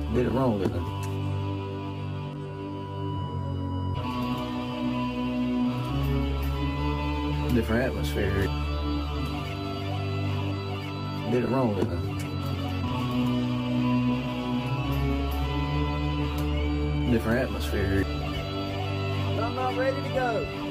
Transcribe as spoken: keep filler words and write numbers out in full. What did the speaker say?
Did it wrong, didn't I? Different atmosphere here. Did it wrong, didn't I? Different atmosphere here. I'm not ready to go.